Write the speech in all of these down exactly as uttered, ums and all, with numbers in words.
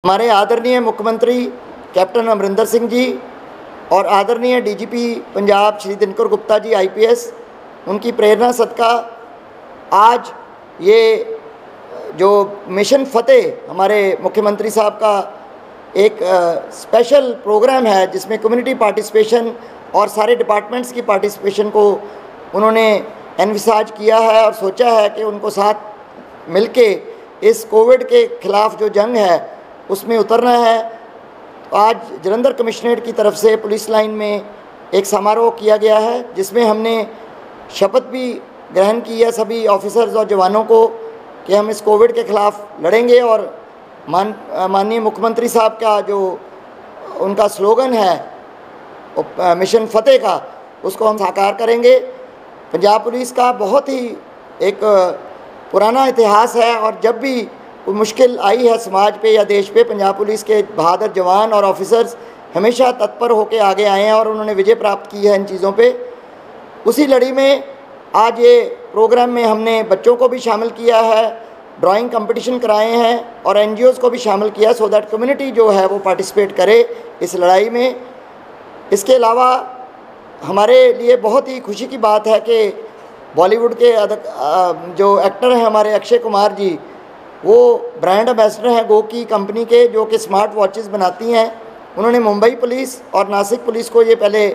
हमारे आदरणीय मुख्यमंत्री कैप्टन अमरिंदर सिंह जी और आदरणीय डीजीपी पंजाब श्री दिनकर गुप्ता जी आईपीएस, उनकी प्रेरणा सदका आज ये जो मिशन फतेह हमारे मुख्यमंत्री साहब का एक स्पेशल प्रोग्राम है, जिसमें कम्युनिटी पार्टिसिपेशन और सारे डिपार्टमेंट्स की पार्टिसिपेशन को उन्होंने एनविसाज किया है और सोचा है कि उनको साथ मिलके इस कोविड के ख़िलाफ़ जो जंग है उसमें उतरना है। तो आज जलंधर कमिश्नरेट की तरफ से पुलिस लाइन में एक समारोह किया गया है, जिसमें हमने शपथ भी ग्रहण की है सभी ऑफिसर्स और जवानों को कि हम इस कोविड के ख़िलाफ़ लड़ेंगे और मान माननीय मुख्यमंत्री साहब का जो उनका स्लोगन है मिशन फतेह का, उसको हम साकार करेंगे। पंजाब पुलिस का बहुत ही एक पुराना इतिहास है और जब भी कोई मुश्किल आई है समाज पे या देश पे, पंजाब पुलिस के बहादुर जवान और ऑफिसर्स हमेशा तत्पर होकर आगे आए हैं और उन्होंने विजय प्राप्त की है इन चीज़ों पे। उसी लड़ी में आज ये प्रोग्राम में हमने बच्चों को भी शामिल किया है, ड्राइंग कंपटीशन कराए हैं और एनजीओज़ को भी शामिल किया, सो दैट कम्युनिटी जो है वो पार्टिसिपेट करे इस लड़ाई में। इसके अलावा हमारे लिए बहुत ही खुशी की बात है कि बॉलीवुड के जो एक्टर हैं हमारे अक्षय कुमार जी, वो ब्रांड एम्बेसडर हैं गो की कंपनी के, जो कि स्मार्ट वॉचेस बनाती हैं। उन्होंने मुंबई पुलिस और नासिक पुलिस को ये पहले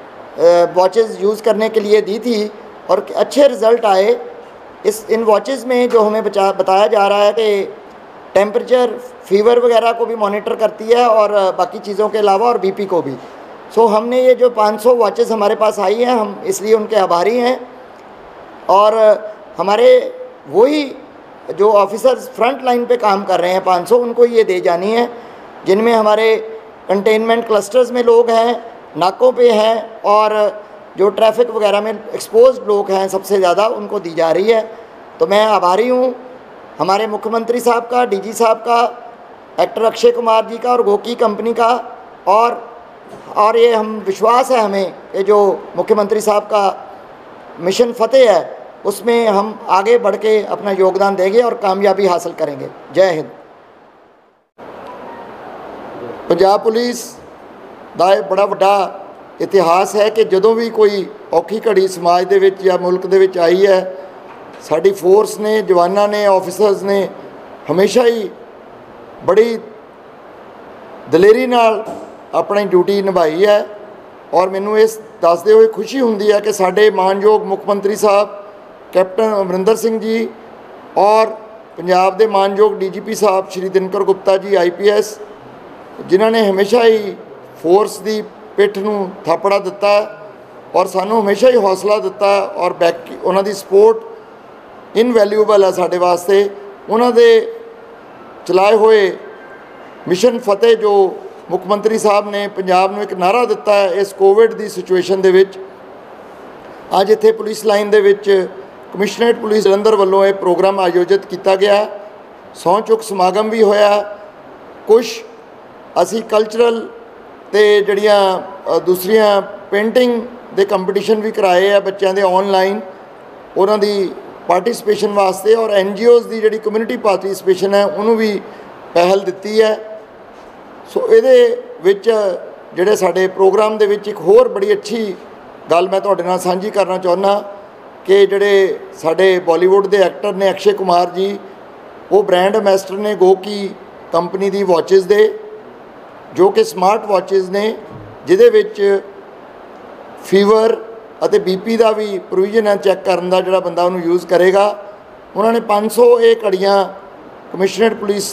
वॉचेस यूज़ करने के लिए दी थी और अच्छे रिज़ल्ट आए। इस इन वॉचेस में जो हमें बचा बताया जा रहा है कि टेम्परेचर, फीवर वगैरह को भी मॉनिटर करती है और बाकी चीज़ों के अलावा और बीपी को भी। सो हमने ये जो पाँच सौ वॉचेस हमारे पास आई हैं, हम इसलिए उनके आभारी हैं। और हमारे वही जो ऑफिसर्स फ्रंट लाइन पे काम कर रहे हैं पाँच सौ, उनको ये दे जानी है, जिनमें हमारे कंटेनमेंट क्लस्टर्स में लोग हैं, नाकों पे हैं और जो ट्रैफिक वगैरह में एक्सपोज्ड लोग हैं सबसे ज़्यादा, उनको दी जा रही है। तो मैं आभारी हूँ हमारे मुख्यमंत्री साहब का, डीजी साहब का, एक्टर अक्षय कुमार जी का और गोकी कंपनी का। और और ये हम विश्वास है हमें कि जो मुख्यमंत्री साहब का मिशन फतेह है उसमें हम आगे बढ़ के अपना योगदान देंगे और कामयाबी हासिल करेंगे। जय हिंद। पंजाब पुलिस ਦਾ बड़ा ਵੱਡਾ इतिहास है कि ਜਦੋਂ भी कोई औखी घड़ी समाज ਦੇ ਵਿੱਚ ਜਾਂ ਮੁਲਕ ਦੇ ਵਿੱਚ आई है, ਸਾਡੀ फोर्स ने, जवानों ने, ऑफिसर्स ने हमेशा ही बड़ी दलेरी नाल अपनी ड्यूटी निभाई है। और मैनू इस दसदे हुए खुशी हुंदी है कि साडे मानयोग मुख्यमंत्री साहब कैप्टन अमरिंदर सिंह जी और पंजाब के मानयोग डी जी पी साहब Shri Dinkar Gupta ji I P S, जिन्हों ने हमेशा ही फोर्स की पिठ नूं थापड़ा दिता और सानू हमेशा ही हौसला दिता और बैक उन्हों की सपोर्ट इनवैल्यूएबल है साडे वास्ते। उन्होंने चलाए हुए मिशन फतेह जो मुख्यमंत्री साहब ने पंजाब नूं एक नारा दिता है इस कोविड की सिचुएशन दे विच, अज इत्थे पुलिस लाइन दे विच कमिश्नरेट पुलिस जलंधर वालों यह प्रोग्राम आयोजित किया गया। सौं चुक समागम भी होया, कुछ असी कल्चरल ते जड़ियाँ दूसरियाँ पेंटिंग दे कंपटीशन भी कराए है बच्चों के ऑनलाइन, उन्हों की पार्टिसिपेशन वास्ते। और एन जी ओज़ की जी कम्यूनिटी पार्टिसिपेशन है उन्होंने भी पहल दी है। सो ये जोड़े साडे प्रोग्राम दे विच एक होर बड़ी अच्छी गल मैं तुहाडे नाल सांझी करना चाहुंदा कि जोड़े साडे बॉलीवुड के एक्टर ने अक्षय कुमार जी, वो ब्रांड एम्बेसडर ने गो की कंपनी की वॉचेस दे, जो कि स्मार्ट वॉचेस ने, जिहदे विच फीवर अते बीपी का भी प्रोविजन है चैक करने का, जिहड़ा बंदा उन्होंने यूज़ करेगा। उन्होंने पाँच सौ ये घड़ियाँ कमिश्नरेट पुलिस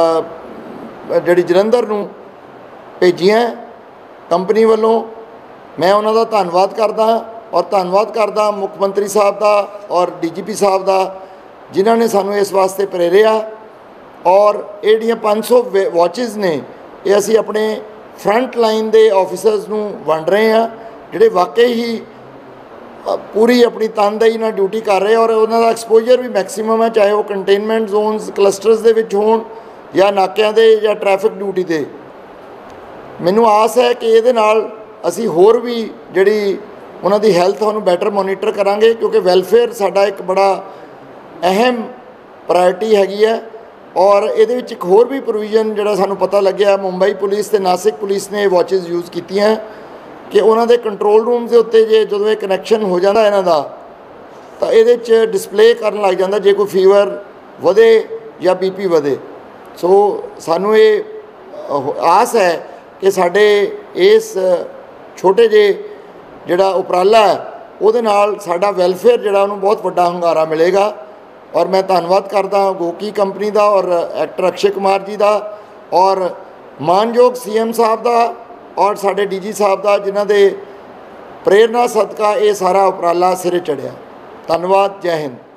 जिहड़ी जलंधर नूं भेजियां कंपनी वालों। मैं उन्हों का धन्नवाद करदा और धन्नवाद करदा मुख्यमंत्री साहब का और डी जी पी साहब का, जिन्होंने सानू इस वास्ते प्रेरिया। और ये जिहड़ियां पाँच सौ वॉचेस ने ये असी अपने फ्रंट लाइन के ऑफिसर्स नूं वंड रहे हैं, जिहड़े वाकई ही पूरी अपनी तनदेही नाल ड्यूटी कर रहे हैं और उन्हों का एक्सपोजर भी मैक्सीमम है, चाहे वो कंटेनमेंट जोनस क्लस्टर्स दे विच होण या नाकियां दे या ट्रैफिक ड्यूटी दे। मैनू आस है कि ये असी होर भी जिहड़ी उन्हां दी हैल्थ उन्होंने बैटर मोनीटर करांगे, क्योंकि वैलफेयर साडा एक बड़ा अहम प्रायोरिटी हैगी है। और ਇਹਦੇ ਵਿੱਚ ਇੱਕ ਹੋਰ ਵੀ ਪ੍ਰੋਵੀਜ਼ਨ ਜਿਹੜਾ ਸਾਨੂੰ ਪਤਾ ਲੱਗਿਆ, ਮੁੰਬਈ ਪੁਲਿਸ ਤੇ ਨਾਸਿਕ ਪੁਲਿਸ ਨੇ ਵਾਚਿਸ ਯੂਜ਼ ਕੀਤੀਆਂ ਕਿ ਉਹਨਾਂ ਦੇ ਕੰਟਰੋਲ ਰੂਮ ਦੇ ਉੱਤੇ ਜੇ ਜਦੋਂ ਇਹ ਕਨੈਕਸ਼ਨ ਹੋ ਜਾਂਦਾ ਇਹਨਾਂ ਦਾ ਤਾਂ ਇਹਦੇ 'ਚ ਡਿਸਪਲੇ ਕਰਨ ਲੱਗ ਜਾਂਦਾ ਜੇ ਕੋਈ ਫੀਵਰ ਵਧੇ ਜਾਂ ਬੀ ਪੀ ਵਧੇ। ਸੋ ਸਾਨੂੰ ਇਹ ਆਸ ਹੈ ਕਿ ਸਾਡੇ ਇਸ ਛੋਟੇ ਜਿਹੇ ਜਿਹੜਾ ਉਪਰਾਲਾ ਹੈ ਉਹਦੇ ਨਾਲ ਸਾਡਾ ਵੈਲਫੇਅਰ ਜਿਹੜਾ ਉਹਨੂੰ ਬਹੁਤ ਵੱਡਾ ਹੁੰਗਾਰਾ ਮਿਲੇਗਾ। और मैं धन्यवाद करता हाँ गोकी कंपनी का और एक्टर अक्षय कुमार जी का और मानयोग सी एम साहब का और साढ़े डी जी साहब का जिन्हों के प्रेरणा सदका ये सारा उपराला सिरे चढ़िया। धन्यवाद। जय हिंद।